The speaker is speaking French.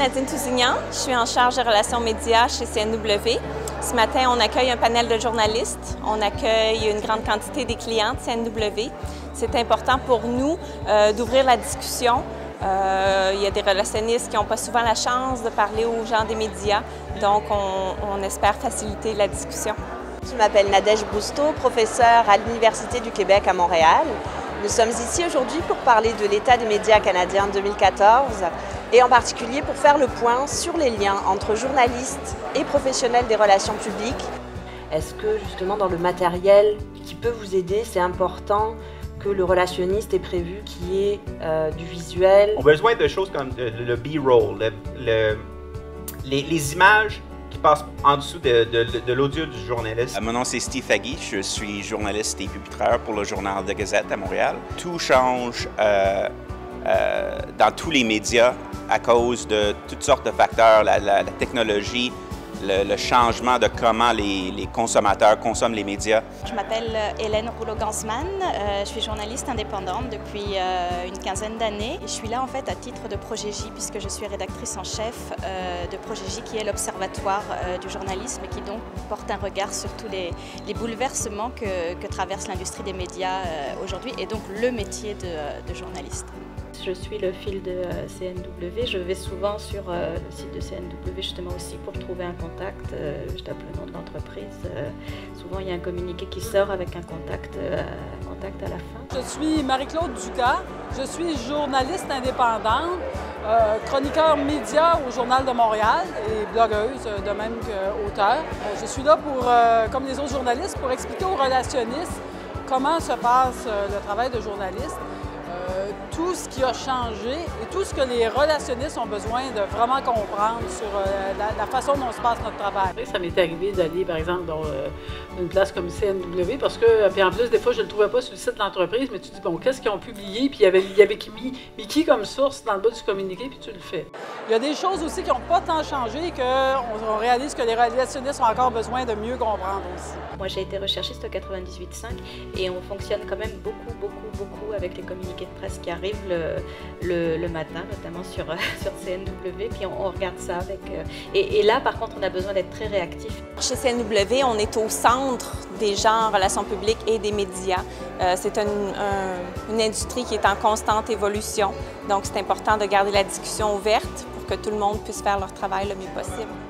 Nadine Tousignan, je suis en charge de relations médias chez CNW. Ce matin, on accueille un panel de journalistes, on accueille une grande quantité des clients de CNW. C'est important pour nous d'ouvrir la discussion. Il y a des relationnistes qui n'ont pas souvent la chance de parler aux gens des médias, donc on espère faciliter la discussion. Je m'appelle Nadège Bousteau, professeure à l'Université du Québec à Montréal. Nous sommes ici aujourd'hui pour parler de l'état des médias canadiens 2014 et en particulier pour faire le point sur les liens entre journalistes et professionnels des relations publiques. Est-ce que justement dans le matériel qui peut vous aider, c'est important que le relationniste ait prévu qu'il y ait du visuel? On a besoin de choses comme le B-roll, les images qui passent en dessous de l'audio du journaliste. Mon nom c'est Steve Faggy, je suis journaliste et pupitreur pour le Journal de Gazette à Montréal. Tout change dans tous les médias à cause de toutes sortes de facteurs, la technologie, le changement de comment les consommateurs consomment les médias. Je m'appelle Hélène Rouleau-Gansman, je suis journaliste indépendante depuis une quinzaine d'années. Je suis là en fait à titre de Progégie puisque je suis rédactrice en chef de Progégie qui est l'observatoire du journalisme et qui donc porte un regard sur tous les bouleversements que traverse l'industrie des médias aujourd'hui et donc le métier de journaliste. Je suis le fil de CNW. Je vais souvent sur le site de CNW justement aussi pour trouver un contact. Je tape le nom de l'entreprise. Souvent, il y a un communiqué qui sort avec un contact à la fin. Je suis Marie-Claude Ducas. Je suis journaliste indépendante, chroniqueur média au Journal de Montréal et blogueuse de même qu'auteur. Je suis là pour, comme les autres journalistes, pour expliquer aux relationnistes comment se passe le travail de journaliste. Tout ce qui a changé et tout ce que les relationnistes ont besoin de vraiment comprendre sur la façon dont se passe notre travail. Ça m'est arrivé d'aller, par exemple, dans une place comme CNW parce que, puis en plus, des fois, je ne le trouvais pas sur le site de l'entreprise, mais tu dis, bon, qu'est-ce qu'ils ont publié? Puis il y avait mis qui comme source dans le bas du communiqué, puis tu le fais. Il y a des choses aussi qui n'ont pas tant changé et qu'on réalise que les relationnistes ont encore besoin de mieux comprendre aussi. Moi, j'ai été recherchiste au 98.5 et on fonctionne quand même beaucoup avec les communiqués de presse qui arrivent le matin, notamment sur CNW, puis on regarde ça avec... Et là, par contre, on a besoin d'être très réactif. Chez CNW, on est au centre des gens en relations publiques et des médias. C'est une industrie qui est en constante évolution, donc c'est important de garder la discussion ouverte pour que tout le monde puisse faire leur travail le mieux possible.